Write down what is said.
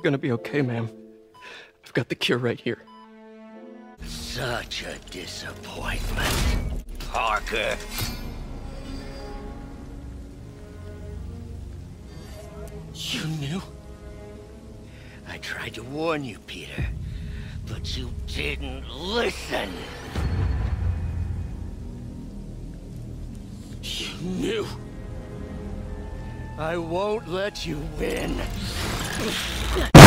You're gonna be okay, ma'am. I've got the cure right here. Such a disappointment, Parker. You knew? I tried to warn you, Peter, but you didn't listen. You knew? I won't let you win.